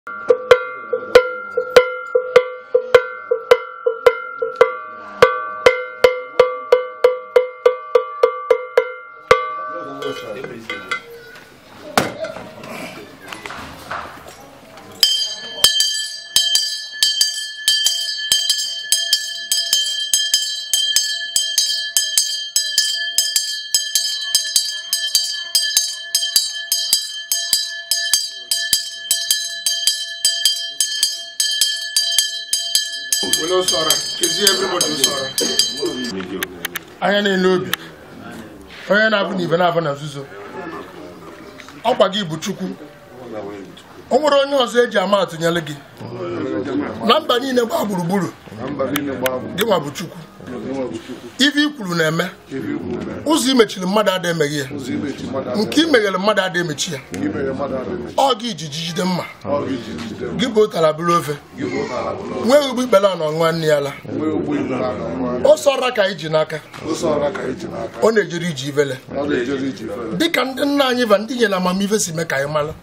Anya na-elobi onye na-abụ n'ibe na-abụ na nzuzo ọkwa gị bụ Chukwu o nwere onye ọzọ eji ama atụnyere gị na mba niile gbaa gburugburu gị nwa bụ Chukwu ife ikwuru na-eme ụzọ imechiri mmadụ ada emeghị ya nke imeghere mmadụ ada emechi ya ọ gị iji jide mma gị bụ ụtara bụrụ ofe nwee ugbo ikpere na ọnwa nne ya la o sọra ka iji n'aka ọ na-ejere iji ivele dịka ndị nna anyị ba ndị nyere amamife si mee ka anyị mara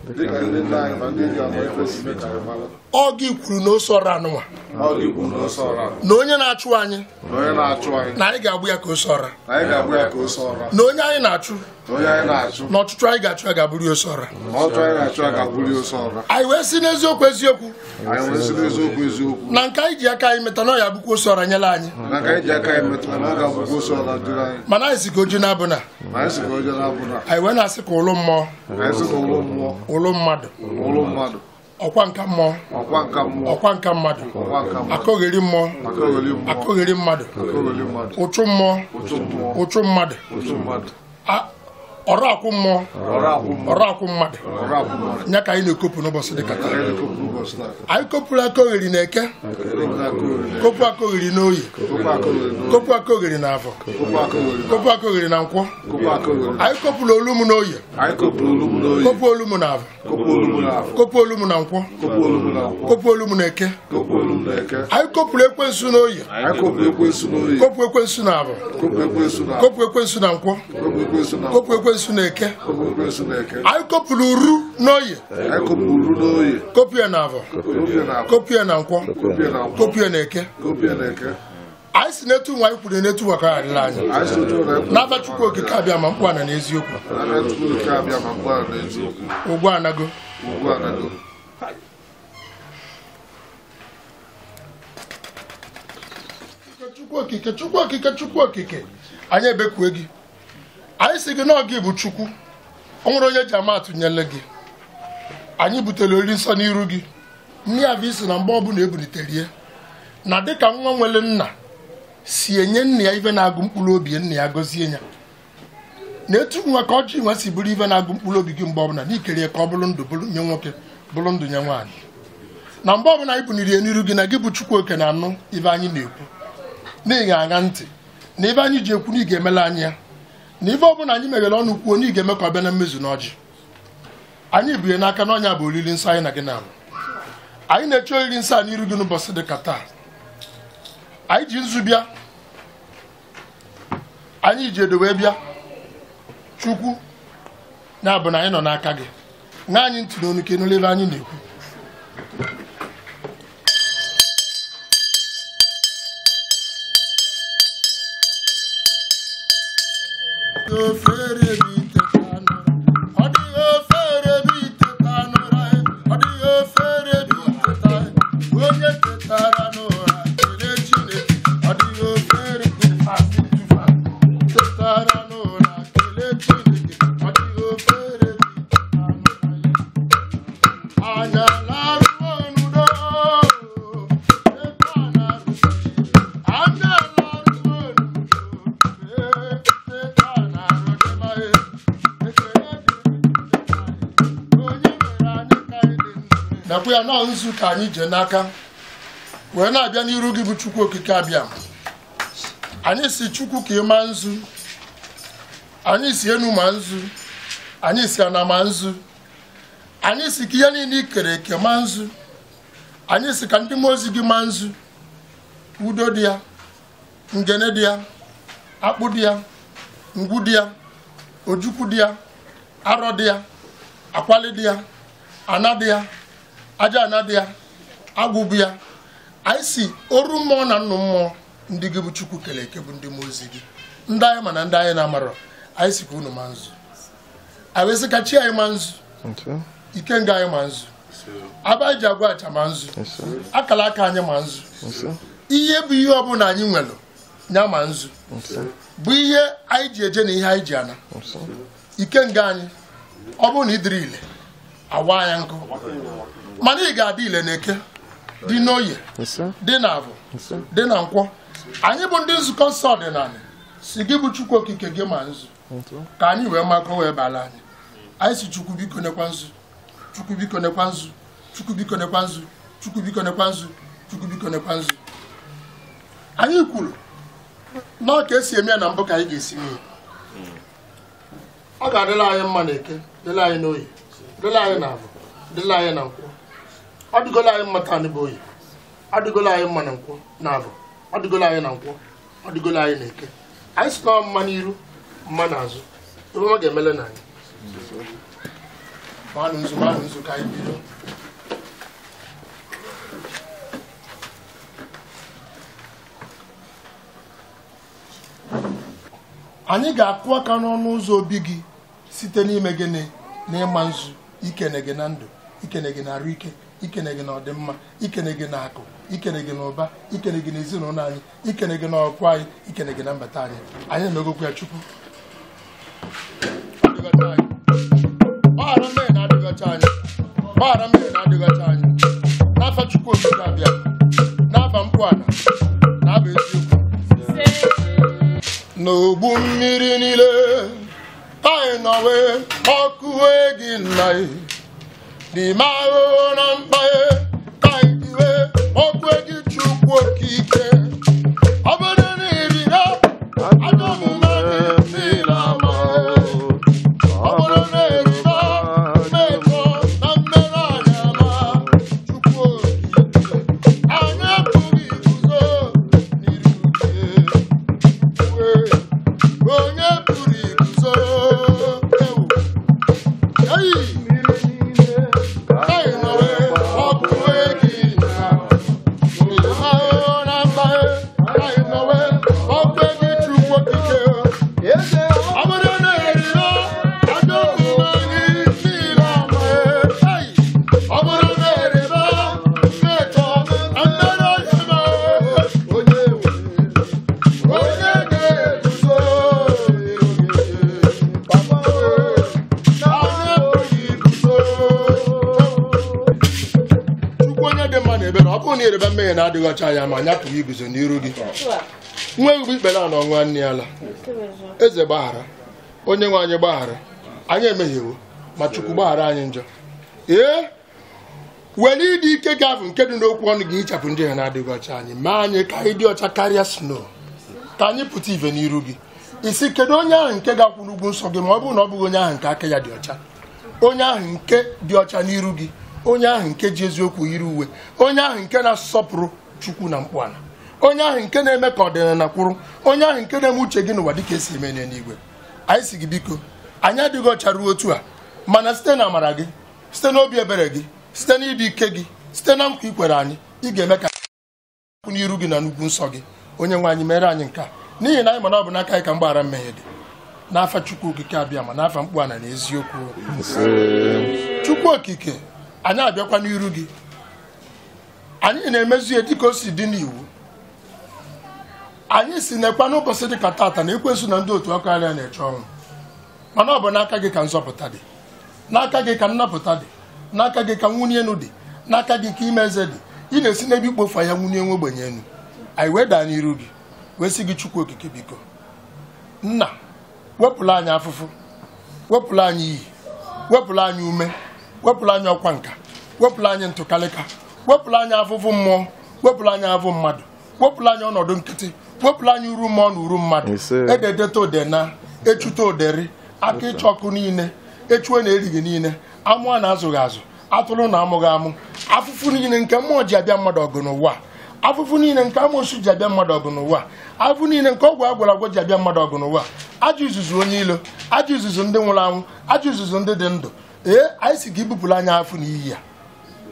ọ gị kwuru na o sọra anụnwa na onye na-achụ anyị na anyị ga-agbụ ya ka o sọra na onye anyị na-achụ na ọchụchụ anyị ga-achụ ya ga-abụrụ ya osọra anyị wee si n'eziokwu eziokwu na nke anyị ji aka anyị meta na ọ ya bụkwa osọra nyere anyị mana anyị si ka oji na-abụ na anyị wee na-asị ka ụlụ mmụọ ụlụ mmadụ ọkwa nka mmụọ ọkwa nka mmadụ akọgheri mmụọ akọgheri mmadụ ụchụ mmụọ ụchụ mmadụ ọrụ akwụ mmụọ ọrụ akwụ mmadụ nya ka anyị na-ekopụ n'ụbọchị dịka taa anyị kopụrụ akọgheri na eke kopụ akọgheri n'oyi kopụ akọgheri na afọ kopụ akọgheri na nkwọ anyị kopụrụ olumu n'oyi kopụ olumu na afọ kopụ olumu na nkwọ kopụ olumu na eke anyị kopụrụ ekwensu n'oyi kopụ ekwensu na afọ kopụ ekwensu na nkwọ kopụ ekwensu na eke anyị kopụrụ uru n'oyi kopụ ya na afọ kopụ ya na nkwọ kopụ ya na eke anyị si n'etu nwa anyị kwuru n'etu nwa ka adịla anyị n'afa Chukwu okike abịa ma mkpu ana n'eziokwu ụgwọ anago Chukwu okike anyị ebekwue gị anyị si gị na gị bụ Chukwu o nwere onye ji ama atụnyere gị anyị butere ori nsọ n'iru gị nne ya bụ isi na mgbe ọbụla ebunitere ya na dịka nwa nwere nna si enye nna ya ife na-agụ mkpụrụ obi nna ya gọzie ya na etu nwa ka ọjị nwa si bụrụ ife na-agụ mkpụrụ obi gị mgbe ọbụla n'ikere ya ka ọ bụrụ ndụ bụrụ nye nwoke bụrụ ndụ nye nwaanyị na mgbe ọbụla anyị buniri ya n'iru gị na gị bụ Chukwu oke na anụ ife anyị na-ekwu na-eghe aṅa ntị na ife anyị ji ekwu na ị ga-emela anyị ya na ife ọbụla anyị meghere ọnụ kwuo na ị ga-eme ka ọ bịa na mmezu na ọjị anyị bụ ya n'aka na ọnya bụ oriri nsọ anyị na gị na-abụ anyị na-eche oriri nsọ a n'iru gị n'ụbọchị dị ka taa anyị ji nzu bịa anyị ji edo wee bịa Chukwu na-abụ na anyị nọ n'aka gị na anyị ntị n'onu ka ịnụla ebe anyị na-ekwu nakwa ya na nzu ka anyị je n'aka wee na-abịa n'iru gị bụ Chukwu okike abịa anyị si Chukwu ka ịma nzu anyị si enu ma nzu anyị si ana ma nzu anyị si ka ihe niile ikere eke ma nzu anyị si ka ndị mmụọ ozi gị ma nzu udo dị ya ngene dị ya akpụ dị ya ngwu dị ya ojukwu dị ya arọ dị ya akwali dị ya ana dị ya aja anadị ya agwụbụ ya anyị si oru mmụọ na nnụ mmụọ ndị gị bụ Chukwu kele eke bụ ndị mmụọ ozi gị ndị anyị mana ndị anyị na-amarọ anyị si ka unu ma nzu anyị sị ka chi anyị ma nzu ike nga anyị ma nzu aba ji agwa acha ma nzu akala aka anyị ma nzu ihe bụ ihe ọbụla anyị nwere nya ma nzu bụ ihe anyị ji eje na ihe anyị ji ana ike nga anyị ọ bụrụ na ịdịrị ile awa anya nkụ mana ị ga-adị ile na eke dị n'oye dị na abụ dị na nkwọ anyị bụ ndị nzukọ nsọ ọdịnala si gị bụ Chukwu okike gị ma nzu ka anyị wee makọ wee bala anyị si Chukwu biko nekwa nzu Chukwu biko nekwa nzu Chukwu biko nekwa nzu Chukwu biko nekwa nzu Chukwu biko nekwa nzu anyị kwuru na ka esi eme ya na mbụ ka anyị ga-esi mee ọ ga-adịla anyị mma na eke dịla anyị n'oyi dịla anyị na abụ dịla anyị na nkwọ ọ dịgola anyị mma taa bụ oyi ọ dịgola anyị mma na nkwọ na abụ ọ dịgola anyị na nkwọ ọ dịgola anyị na eke anyị si na mma n'iru mma n'azụ ebe ọ ga-emele na anyị manụ nzu ka anyị bido anyị ga-akụ aka n'ọnụ ụzọ obi gị site n'ime gịnị na ịma nzu ikene gị na ndụ ikene gị na arụ ike ikene gị na ọdịmma ikene gị na akụ ikene gị na ụba ikene gị na ezinụlọ anyị ikene gị na ọkụ anyị ikene gị na mbata anyị anyị emegokwu ya Chukwu gbaghara mmehie na-adịghọcha anyị gbaghara mmehie na-adịghọcha anyị n'afa Chukwu okike abịa n'afa mkpuala na-aba eziokwu n'ogbu mmiri niile anyị nọwe ọkụwe gị nna n'ime ahụhụ na mkpaghe ka anyị diwe ọkụwe gị Chukwu okike ọ bụrụ na iriga ajọ omume gị na ama ọ bụrụ na eriga mmejọ na mmerụ anyị ama Chukwu okike anyị apụghị iguzo n'iru gị onye pụrụ iguzo mmehie na-adịghọcha ya ma anyị apụghị iguzo n'iru gị nwa egwu ikpere a na ọnwa nne ala eze gbaghara onye nwe anyị gbaghara anyị emehiewo ma Chukwu gbaghara anyị njọ were ịdị ike gị ahụ nke dị n'okwu ọnụ gị hichapụ ndị ha na-adịghọcha anyị ma anyị ka anyị dị ọcha karịa snow ka anyị pụta ive n'iru gị isi kedu onye ahụ nke ga-akwụ n'ugwu nsọ gị ma ọ bụrụ na ọ bụghị onye ahụ nke aka ya dị ọcha onye ahụ nke dị ọcha n'iru gị onye ahụ nke ji eziokwu yiri uwe onye ahụ nke na-asọpụrụ Chukwu na mkpuala onye ahụ nke na-eme ka ọdịnala kwụrụ onye ahụ nke na-eme uche gị n'ụwa dịka esi eme n'eluigwe anyị si gị biko anyị adịghị ọcha ruo otu a mana site na amara gị site n'obi ebere gị site n'ịdị ike gị site na nkwa ikwere anyị ị ga-eme ka kwụ n'iru gị na n'ugwu nsọ gị onye nwe anyị mere anyị nke a n'ihi na anyị mana ọ bụ n'aka anyị ka mgbaghara mmehie dị n'afa Chukwu okike abịa ma n'afa mkpuala na eziokwu Chukwu okike anyị abịakwa n'iru gị anyị na-emezu ihe dịka o si dị n'iwu anyị si nekwa n'ụbọchị dịka tata na ekwensu na ndị otu ọkụ arịa na-eche ọnwụ mana ọ bụ n'aka gị ka nzọpụta dị n'aka gị ka nnapụta dị n'aka gị ka nwunye enu dị n'aka gị ka ime eze dị ị na-esi n'ebe ikpofu ya nwunye nwe ogbenye enu anyị wee daa n'iru gị wee sị gị Chukwu okike biko nna wepụla anyị afụfụ wepụla anyị iyi wepụla anyị ume wepụla anyị ọkwa nka wepụla anyị ntụkalịka wepụla anyị afụfụ mmụọ wepụla anyị afụ mmadụ wepụla anyị ọnọdụ nkịtị wepụla anyị uru mmụọ na uru mmadụ ededeta odena echute oderi aka ịchọ ọkụ niile echue na erighị niile amụọ na azụghị azụ atụrụ na amụghị amụ afụfụ niile nke mmụọ ji abịa mmadụ ọgụ n'ụwa afụfụ niile nke amụsụ ji abịa mmadụ ọgụ n'ụwa afụfụ niile nke ọgwụ agwara agwọ ji abịa mmadụ ọgụ n'ụwa ajọ izuzu onye ilo ajọ izuzu ndị nwụrụ anwụ ajọ izuzu ndị dị ndụ anyị si ka ibupụla anya afụ n'iyi ya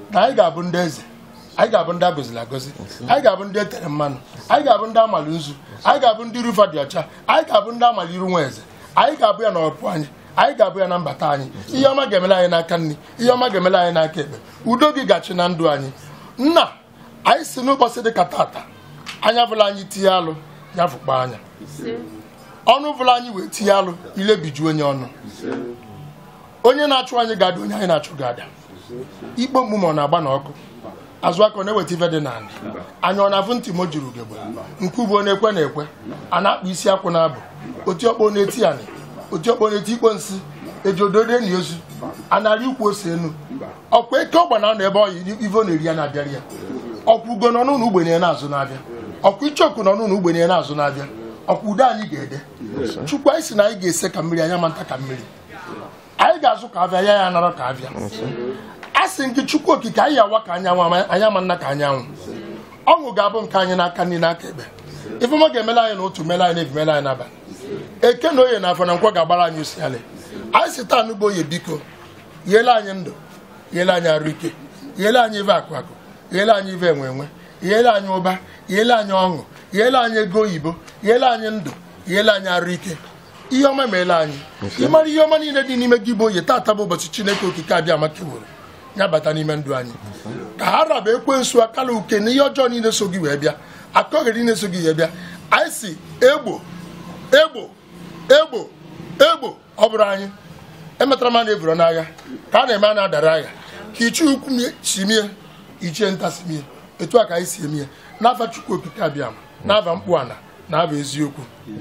na anyị ga-abụ ndị eze, anyị ga-abụ ndị agọziri agọzi, anyị ga-abụ ndị etere mmanụ, anyị ga-abụ ndị amala nzu, anyị ga-abụ ndị rufa dị ọcha, anyị ga-abụ ndị amala iru nwa eze, anyị ga-abụ ya na ọpụ anyị, anyị ga-abụ ya na mbata anyị. Ihe ọma ga-emere anyị n'aka nri, ihe ọma ga-emere anyị n'aka ekpe. Udo gị gachi na ndụ anyị. Nna anyị si n'ụbọchị dị ka tata, anya bụla anyị tinye alụ ya fụkpa anya, ọnụ bụla anyị wee tinye alụ ilebiju onye ọnụ. Onye na-achụ anyị ga-ada, onye anyị na-achụ ga-ada. Ikpo mgbu ma ọ na-agba n'ọkụ, azụ aka ọ na-eweta ife dị n'ala, anya ọ na-afụ ntị mo juru ugegbe, nke ugbo na-ekwe na-ekwe, a na-akpụ isi akwụ na-abụ, oti ọkpọ na-eti anị, oti ọkpọ na-eti ikpo nsị, eji odode na ozu, a narị ikwu ose enu, ọkwa eke ọgba na ebe ọyị ivo na-eri ya na-abịara ya, ọkwa ugo nọ n'ụlọ ugbenye na-azụ na-abịa, ọkwa ichoku nọ n'ụlọ ugbenye na-azụ na-abịa, ọkwa udo anyị ga-ede. Chukwu anyị si na anyị ga-ese ka mmiri, anya ma nta ka mmiri, anyị ga-azụ ka abịa, ya nara ka abịa. A sị gị Chukwu okike anyị awa ka anyanwụ, anya ma nna ka anyanwụ. Ọṅụ ga-abụ nke anyị n'aka nri n'aka ekpe. Ifeọma ga-emela anyị n'ụtụ, mela anyị n'efu, mela anyị n'abalị. Eke na oye na afọ na nkwọ ga-agbara anyị osi ala. Anyị si taa n'ugbo oye, biko yele anyị ndụ, yele anyị arụ ike, yele anyị ive akụ akụ, yele anyị ive enwe enwe, yele anyị ụba, yele anyị ọṅụ, yele anyị ego oyibo, yele anyị ndụ, yele anyị arụ ike. Ihe ọma meela anyị. Ịmara ihe ọma niile dị n'ime gị bụ oye. Tata bụ ụbọchị Chineke okike abịa ma keworo ya bata n'ime ndụ anyị, ka ha raba ekwensu akala uke na ihe ọjọọ niile so gị wee bịa, akọghịrị niile so gị wee bịa. Anyị si egbo egbo egbo egbo ọ bụrụ anyị emetara ma na-eburu n'agha, ka a na-eme a na-adara agha, ka ichi ukwu simie ichie nta simie. Etu a ka anyị si emie n'afa Chukwu okike abịa ma n'afa mkpu ana na aba eziokwu.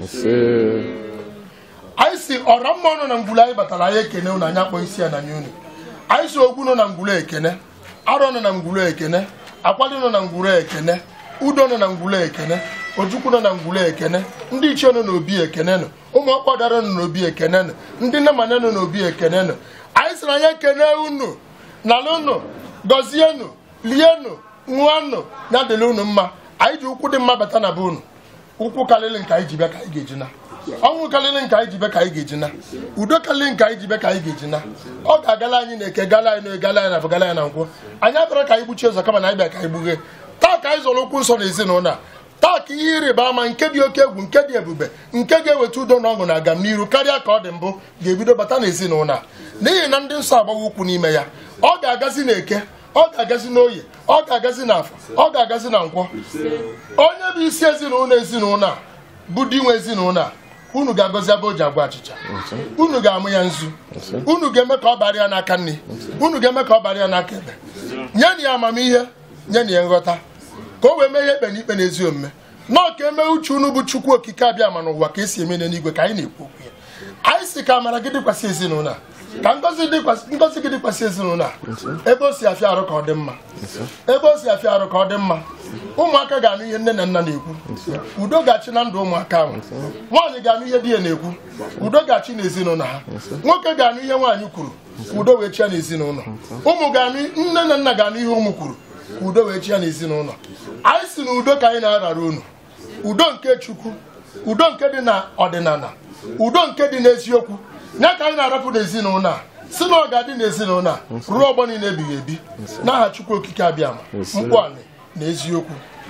Anyị si ọra mma ọnụ na ngwulu anyị batara anyị ekene unu, anyị akpọ isi ya na nye unu. Anyị si ogwu nọ na ngwulu ekene, arọ nọ na ngwulu ekene, akwali nọ na ngwulu ekene, udo nọ na ngwulu ekene, ojukwu nọ na ngwulu ekene, ndị ichie nọ n'obi ekene nọ, ụmụ ọkpọdara nọ n'obi ekene nọ, ndị nne mana nọ n'obi ekene nọ. Anyị sị na anyị ekene unu, nala unu, gọzie unu, lie unu, nwa unu, ya dịrị unu mma. Anyị ji ụkwụ dị mma bata na be unu, ụkwụ karịrị nke anyị ji bịa ka anyị ga-eji na, ọnwụ karịrị nke anyị ji bịa ka anyị ga-eji na, udo karịrị nke anyị ji bịa ka anyị ga-eji na. Ọ ga-agala anyị na-eke, gala anyị na gala anyị na afọ, gala anyị na nkwụ. Anyị abịara ka anyị gbuchie ụzọ kama na anyị bịa ka anyị gbughe. Taa ka anyị zọrọ ụkwụ nsọ na ezinụlọ a. Taa ka ihe ịrịba ama nke dị oke egwu, nke dị ebube, nke ga-eweta udo na ọṅụ na aga n'iru karịa ka ọ dị mbụ ga-ebido bata na ezinụlọ a, n'ihi na ndị nsọ agbawa ụkwụ n'ime ya. Ọ ga-agazi na eke, ọ ga-agazi n'oye, ọ ga-agazi n'afọ, ọ ga-agazi na nkwọ. Onye bụ isi ezinụlọ a bụ di nwe ezinụlọ a, unu ga-agọzi ebe o ji agwa achịcha, unu ga-amụ ya nzu, unu ga-eme ka ọ bara ya n'aka nri, unu ga-eme ka ọ bara ya n'aka ekpe. Nye ya amamihe, nye ya nghọta, ka o wee mee ihe ekpe na ikpe na ezi omume. Nọọ ka eme uche unu bụ Chukwu okike abịa ma n'ụwa ka esi eme n'eluigwe ka anyị na-ekwu okwu ya. Anyị si ka amara gị dịkwasị ezinụlọ a, ka ngọzi gị dịkwasị ezinụlọ a. Ebe o si afịa arụ ka ọ dị mma, ebe o si afịa arụ ka ọ dị mma. Ụmụaka ga-anụ ihe nne na nna na-ekwu, udo ga-achị na ndụ ụmụaka ahụ. Nwaanyị ga-anụ ihe di ya na-ekwu, udo ga-achị n'ezinụlọ ha. Nwoke ga-anụ ihe nwaanyị kwuru, udo wee chịa n'ezinụlọ. Ụmụ ga-anụ, nne na nna ga-anụ ihe ụmụ kwuru, udo wee chịa n'ezinụlọ. Anyị si na udo ka anyị na-arara unu, udo nke Chukwu, udo nke dị na ọdịnala, udo nke dị n'eziokwu, ya ka anyị na-arapụ n'ezinụlọ a, si na ọ ga-adị n'ezinụlọ a ruo ọgbọ niile ebighị ebi, n'aha Chukwu okike abịa ma mkpu anị na eziokwu.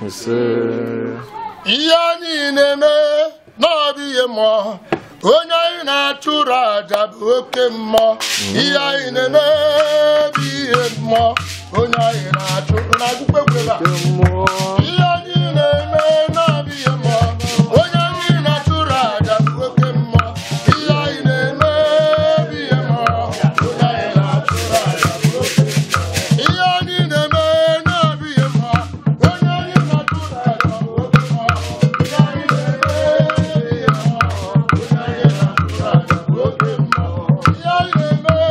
Ihe anyị na-eme n'ọbụ ihe mmụọ, onye anyị na-achụrụ aja bụ oke mmụọ. Ihe anyị na-eme bụ ihe mmụọ, onye anyị na-achụrụ na akwụkwọ egwu ebe a. Ihe anyị na-eme n'ọbụ ihe mmụọ, onye anyị na-achụrụ aja bụ oke mmụọ. Ihe anyị na-eme bụ ihe mmụọ, onye anyị na-achụrụ aja bụ oke mmụọ. Ihe anyị na-eme n'ọbụ ihe mmụọ, onye anyị na-achụrụ aja bụ oke mmụọ. Ihe anyị na-eme bụ ihe mmụọ, onye anyị na-achụrụ aja bụ oke mmụọ. Ihe anyị na-eme, ihe anyị na-eme bụ ihe anyị na-eme n'ọbụ ihe mmụọ, onye anyị na-achụrụ aja bụ oke mmụọ. Ihe anyị na-eme, ihe anyị na-eme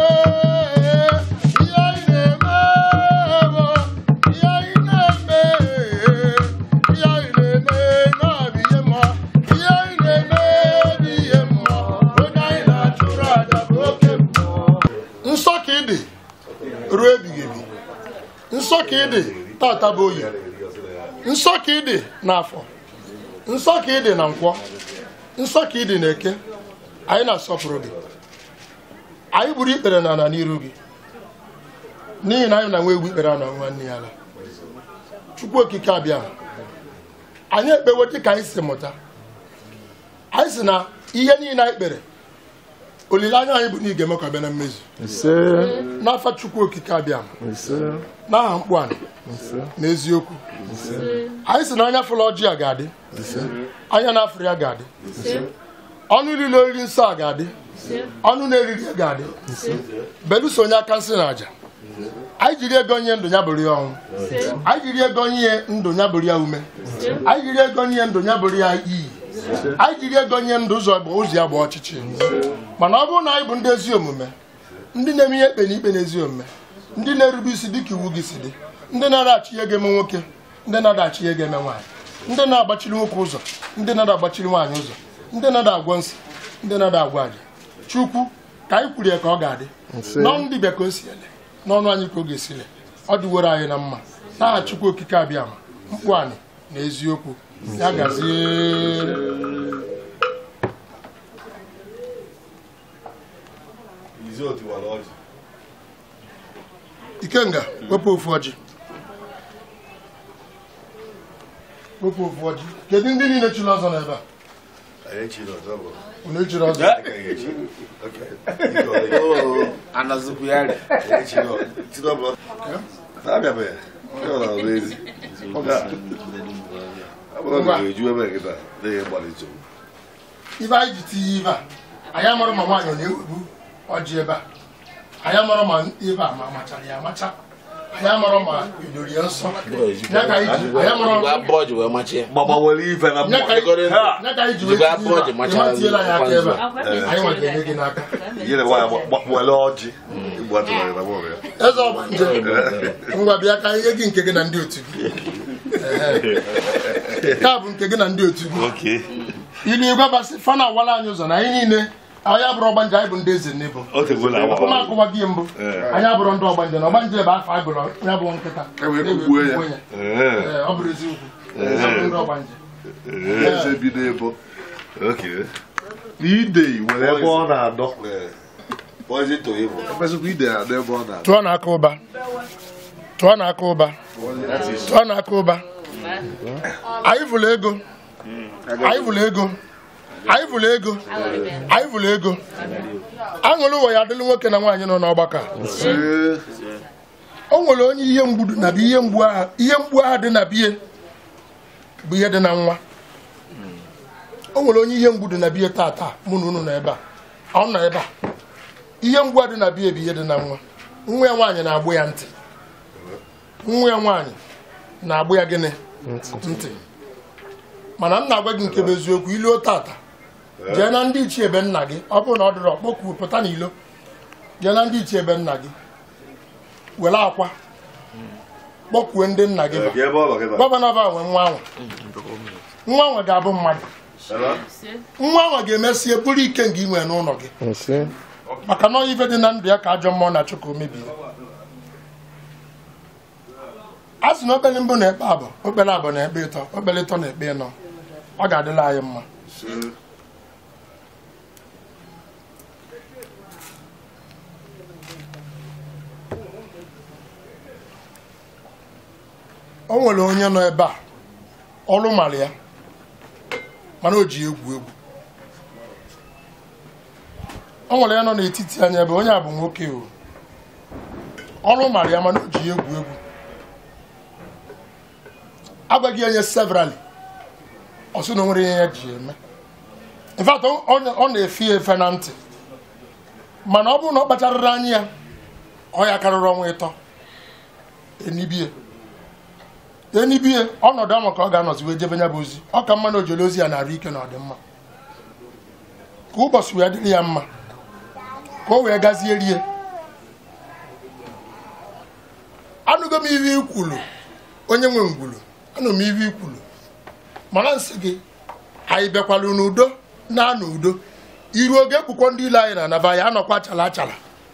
bụ ihe mmụọ, onye anyị na-achụrụ aja bụ oke mmụọ. Nsọ ka ị dị ruo ebighị ebi, nsọ ka ị dị tata bụ oyi, nsọ ka ị dị n'afọ, nsọ ka ị dị na nkwọ, nsọ ka ị dị n'eke. Anyị na-asọpụrụ gị, anyị gburu ikpere n'ala n'iru gị, n'ihi na anyị na nwa egwu ikpere na nwanne ya ala Chukwu okike abịa anyị ekpewe dị ka anyị si mụta anyị si na ihe niile anyị kpere olileanya anyị bụ na ị ga-eme ka bịa na mmezu n'afa Chukwu okike abịa n'aha mkpu anyị n'eziokwu anyị si na anya fụlụ ọjị a ga-adị anya na-afụrụ ya ga-adị ọnụ niile oriri nsọ a ga-adị ọnụ na-eriri ya ga-adị beluso onye aka nsị na aja anyị jiri ego nye ndụ ya bụrụ ya ọnwụ anyị jiri ego nye ndụ ya bụrụ ya ume anyị jiri ego nye ndụ ya bụrụ ya iyi anyị jiri ego nye ndụ ụzọ ya bụ ọchịchị mana ọ bụrụ na anyị bụ ndị ezi omume ndị na-eme ihe ekpe na ikpe n'ezi omume ndị na-erube isi dịka iwu gị si dị ndị na-adachi ihe ga-eme nwoke ndị na-adachi ihe ga-eme nwaanyị ndị na-agbachiri nwoke ụzọ ndị na-agbachiri nwaanyị ụzọ ndị na-agwọ nsị ndị na-agwọ aja Chukwu ka anyị kwuru ya ka ọ ga-adị n'ọnụ ndị bịa ka o si ele n'ọnụ anyị ka ọ ga-esile ọ dịworo anyị na mma n'aha Chukwu okike abịa ma mkpu anyị na eziokwu ya gazie Ikenga wepụ ofu ọjị kedu ndị niile chiri ọzọ n'ebe a unu echiri ọzọ ibe anyị ji tinye ibe a anyị amara ma nwaanyị ọ na-ewebu ọjị ebe a anyị amara ma ebe a ma machara ya amacha anyị amara ma edoro ya nsọ ya ka anyị ji anyị amara bọọjị wee machie ya ka anyị ji wee tiela ya aka ebe a anyị nwa ga-enye gị n'aka eze ọgbanje ngwa bịa ka ihe gị nke gị na ndị otu gị ka bụ nke gị na ndị otu gị ilu igwe basị fana awala anyị ụzọ na anyị niile anyị abụrụ ọgbanje anyị bụ ndị eze n'ebo ọkụma akụwa gị mbụ anyị abụrụ ndị ọgbanje na ọgbanje ebe afọ agụrụ ya bụ nkịta ọ bụrụ eziokwu ndị ọgbanje ide nwere ebe ọ na-adọ tụọ n'aka ụba tụọ n'aka ụba tụọ n'aka ụba anyị vụrụ ego anyị vụrụ ego anyị vụrụ ego anyị vụrụ ego aṅụrụ ụwa ya adịlụ nwoke na nwaanyị nọ n'ọgbakọ o nwere onye ihe mgbu na ihe mgbu agha dị na biye bụ ihe dị na nwa o nwere onye ihe mgbu dị na biye taa mụ na unu nọ ebe a ọ nọ ebe a ihe mgbu a dị na biye bụ ihe dị na nwa ya nwaanyị na-agbụ ya ntị nwa ya nwaanyị na-agbụ ya gịnị ntị mana m na-agwa gị nke bụ eziokwu iluo tata jee na ndị ichie ebe nna gị ọ bụrụ na ọ dịrị ọkpọkwu pụta n'ilo jee na ndị ichie ebe nna gị were akwa kpọkwue ndị nna gị gọvanọ ba nwe nwa nwe ga-abụ mmadụ nwa nwe ga-emesie bụrụ ike nke inwe n'ụlọ gị maka na ife dị na ndụ ya ka ajọ mmụọ na-achụ ka o mebie a sị na okpere mbụ na ekpe abụ okpere abụ na ekpe ịtọ okpere ịtọ na ekpe ịnọ ọ ga-adịla anyị mma o nwere onye nọ ebe a ọrụ mara ya mana o ji egwu o nwere ya nọ n'etiti anya ebe onye a bụ nwoke ọrụ mara ya mana o ji egwu agwaghị onye severally ọ sị na o nwere ihe ya ji eme in fact ọ na-efe efe na ntị mana ọ bụrụ na ọ kpacharịrị anya ya ọ ya karịrị ọnwa ịtọ enibie ọnọdụ ahụ ka ọ ga-anọzi wee jebe nya bụ ozi ọ ka mma na ojele ozi ya na-arụ ike na ọdịmma ka ụbọchị wee dịrị ya mma ka o wee gazie rie anụgo m ihe ikwulu onye nwe ngwulu anụ m ihe ikwulu mana nsị gị anyị bịakwala n'udo na-anọ udo iru oge ekpukwo ndị ile anyị na anaba ya anọkwa achala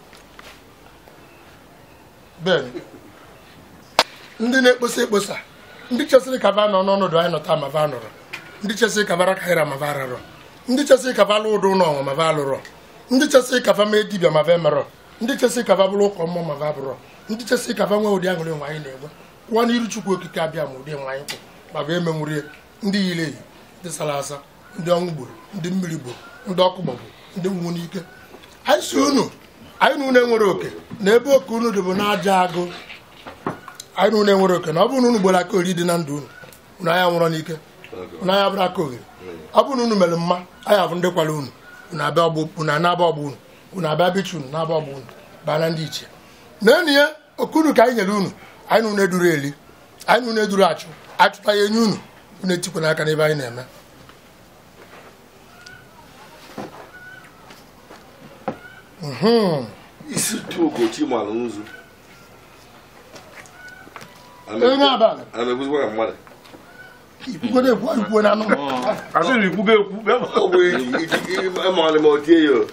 ndị na-ekposa ekposa ndị chesịrị kava nọ n'ọnọdụ anyị nọta ma va nọrọ ndị chesịrị kavara kaira ma va rarọ ndị chesịrị kava lụ ụdụ ụlọ ọnwa ma va lụrọ ndị chesịrị kava mee dibịa ma va emerọ ndị chesịrị kava bụrụ ụkọ mmụọ ma va bụrọ ndị chesị ka fa nwe ụdị aṅụrị nwe anyị na-enwe kwụọ n'iru Chukwu okike abịa ma ụdị nwe anyị kwụ ma bụ emenwurie ndị yiri eyi ndị sara asa ndị ọnwụ gburu ndị mmiri gburu ndị ọkụ gbagbu ndị nwụ n'ike anyị si unu anyị na unu enwere oke na ebe oke unu dị bụ n'aja agụ anyị na unu enwere oke na ọ bụrụ na unu gbere aka ori dị na ndụ unu anya nwụrọ n'ike unu anya bụrụ aka oghere ọ bụrụ na unu mere mma anyị abụ ndị kwara unu unu na-aba ọgbụ unu abịa bichi unu na-aba ọgbụ unu baa na ndị ichie na enyi ya oke unu ka anyị nyere unu anyị na unu eduru eli anyị na unu eduru achụta ya enye unu etikwa n'aka n'ebe anyị na-eme isi tuogochi mara nzu onye abalị amebuzwa ka mmadụ ikwugo na anụ asịrị ikwugo ekwu ọ bụ ịmara ma otie ya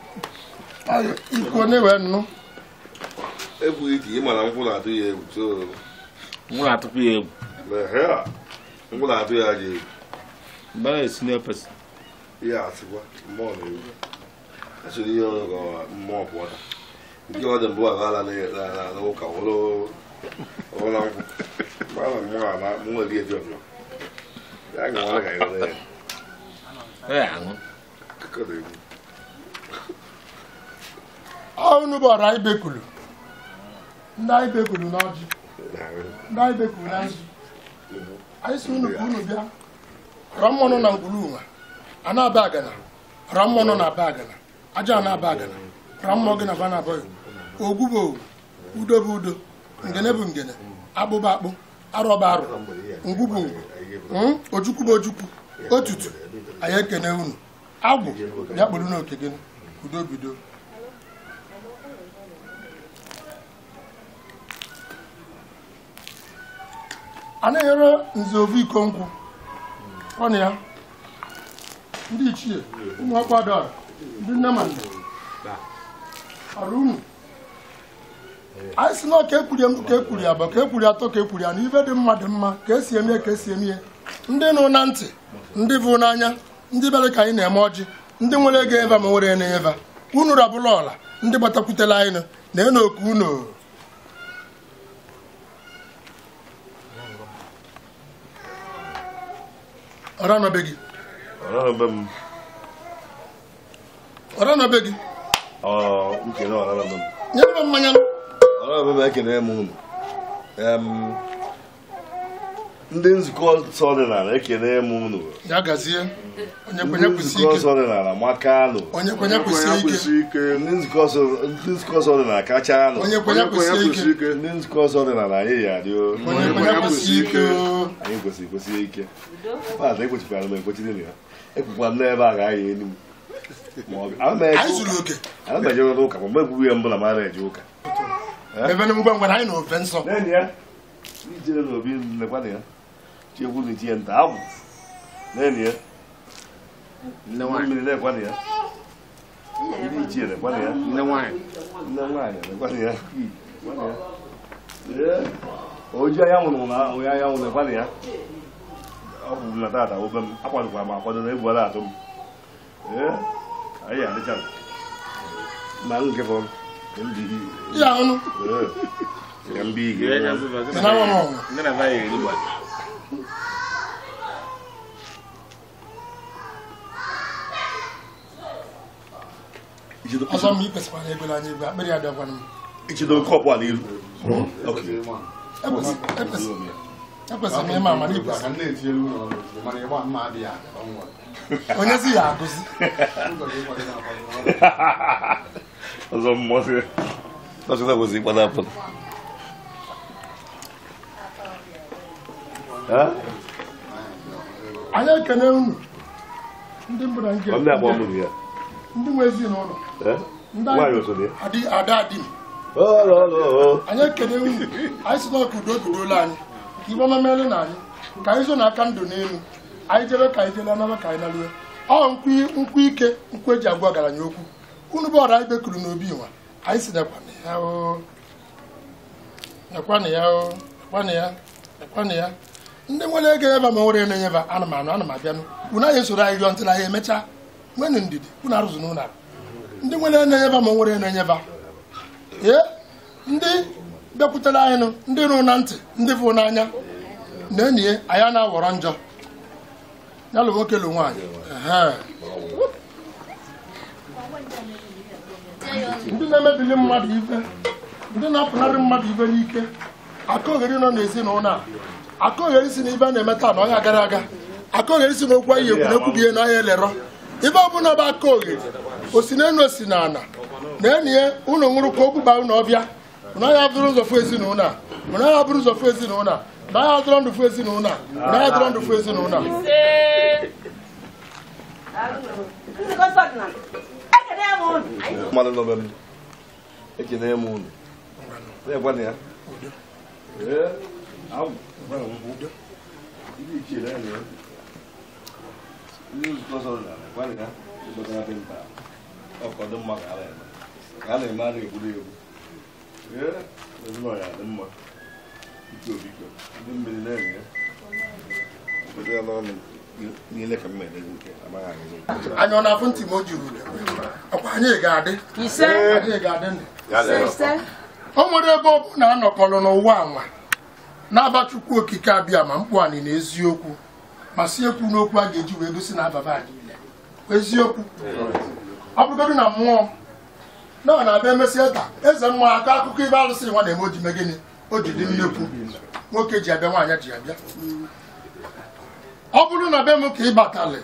ikwu na-ewe nnụ egwu iji ịmara nkwụ na-atụ ya egwu so nwa atụpụ ya egwu nkwụ na-atụ ya ji egwu mbara esi n'epesi ihe asịkwa mmụọ na-egwu asịrị ihe ọrụ ka mmụọ pụọta nke ọ dị mbụ agala n'ụka ọrụ na nkwụ mara mmụọ ama mmụọ dị efi ọfịọ ya ga-enwere ka ịgọrọ ya aṅụ kakọrọ egwu unu bụ ọra anyị bekulu ndị anyị bekulu na ọjị ndị anyị bekulu na nzu anyị si unu ka unu bịa rọ mmanụ na ngwuru a na-aba agana rọ mmanụ na aba agana aja na-aba agana rọ mmụọ gị na ba na-abụghị ogwu bụ ogwu udo bụ udo ngene bụ ngene akpụ bụ akpụ arụ bụ arụ ngwu bụ ngwu ojukwu bụ ojukwu otutu anyị ekene unu agwụ bịa kpụrụ n'oke gị udo bido a na-enyere nze ovu iko nkwụ ọnụ ya ndị ichie ụmụ ọkwadọra ndị nne ma nne ọrụ unu anyị si na ka ekwuri m ka ekwuri abụọ ka ekwuri atọ ka ekwuri anọ ife dị mma dị mma ka esi eme ka esi eme ihe ndị nụ na ntị ndị bụ n'anya ndị bịara ka anyị na-eme ọjị ndị nwere ego eva ma nwere na eva unu rabụla ọla ndị gbatakwutela anyị na enu oku unu ọra nọbe gị nyere m mmanya ekene m unu ndị nzukọ nsọ ọdịnala ekene m unu ya gazie onye ndị kwenye kwesị nzukọ ike nsọ ọdịnala makanụ onye kwenye kwesị ike ndị nzukọ nsọ ọdịnala kacha anụ onye kwenye kwesị ike ndị nzukọ nsọ ọdịnala anyị ya dị onye kwenye kwesị ike anyị kwesịrị ike maazị ekwechikwara m ekwechiri ya ekwukwa m n'ebe a ga-aya elu anyị zuru oke ana m ejere ụka mgbe egwuwe ya mbụ na mara eje ụka ebe na ngwa ngwa anyị na ofe nsọ ijere n'obi lekwana ya chiegwu na itinye nta agwụ neni ya mmiri lekwana ya ndị ichie lekwana ya nne nwaanyị lekwana ya oji anyanwụ na onye anyanwụ lekwana ya ọ bụ na tata obe m akwadokwara m akwado na egwu atụ m anyị adịcha ma nke fọrọ ya ọnụ ya mbi ige na nwa m ọnwụ ọzọ m ikpesikwara ego n'anya ego akpịrị ya dịkwana m ichido kọpụ a n'iru ekwesịrị m ịma amara ikwesị onye si ya agụzi ọzọ mmọsị ọsịsa kwesịrị ịkpada apụ anyị ekene unu ndị mbụ na nke ndị akpọ mmiri ya ndị nwe ezinụlọ nwaanyị osoro ya ada adị m anyị ekene unu anyị si n'ọkụ udo bidola anyị ka ibe ọma meele na anyị ka anyị zo n'aka ndụ n'elu anyị jebe ka anyị jele anaba ka anyị naluo ọ nkwụ ike nkwụ eji agwa ọgaranya okwu unu bụ ọra anyị bekuru n'obi nwa anyị si nekwana ya ndị nwere ego ebe ma nwere na-enyeba ana m abịanụ unu anyị soro anyị rịọ ntị na ya emechaa nwenụ ndidi unu arụzụ n'ụlọ ndị nwere na-enyeba ma nwere na-enyeba ndị bịakwutere anyị ndị nụ na ntị ndị fụ n'anya na enyi ya anyị na-awọrọ njọ ya lụ nwoke lụ nwaanyị ndị na-emebili mmadụ ife ndị na-apụnarị mmadụ ife n'ike Akọgheri nọ n'ezinụlọ a Akọgheri si na ibe a na-eme taa na ọnya gara aga Akọgheri si na okwu anyị ekwu na-ekwubihe na ọnya elerọ ibe ọbụla bụ Akọgheri osi na enu osi na ana na enyi ya ụlọ nwụrụ ka o gbuba ụlọ ọbịa na ọnya bụrụ ụzọ fụ ezinụlọ a na ọnya bụrụ ụzọ fụ ezinụlọ a na ọnya dụrọ ndụ fụ ezinụlọ a na ọnya dụrọ ndụ fụ ezinụlọ a mmadụ nọbe m ekene m unu na-egwana ya ndị nzukọ sọrọ na gwana ya ịgbọtara dị mkpa ọkọdụ mma ka a na-eme a na-egburu egwu ezinụlọ ya dị mma biko biko ndị mmiri na-enye ya n'ọnụ niile ka mma edezi nke amaghị anyị anya ọ na-afụ ntị ma o juru ọkwa anyị ga-adị o nwere ebe ọ bụ na anọkọrọ n'ụwa anwa na-aba Chukwu okike abịa ma mkpu anị na eziokwu ma si ekwu n'okwu a ga-eji wee gosi na ababa anyị eziokwu ọ bụgodị na mmụọ na na-abịa emesịa taa eze mmụọ akọ akụkọ ibe arụsị nwa na-eme oji megịnị o ji dị nnekwu nwoke ji abịa nwaanyị ji abịa ọ bụrụ na be m ka ị batalị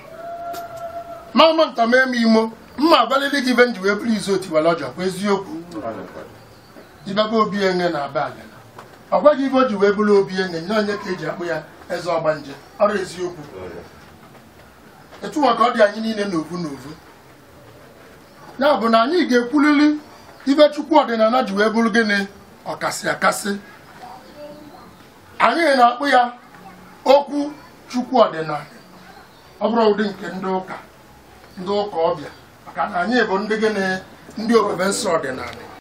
mama nta mee m imo mma agbalịrị gị ibe nji wee bụrụ izu otiwala ọjọọ kwa eziokwu ibebe obi enge na aba aga ọ gwaghị ibe o ji wee bụrụ obi enge nye onye ka eji akpụ ya eze ọgbanje ọrụ eziokwu etu ka ọ dị anyị niile n'ovu n'ovu ya bụ na anyị ga-ekwulili ibe Chukwu ọdịnala ji wee bụrụ gịnị ọkasị akasị anyị na-akpụ ya okwu Chukwu ọdịnala ọ bụrụ ụdị nke ndị ụka ọbịa maka na anyị bụ ndị gịnị ndị ofufe nsọ ọdịnala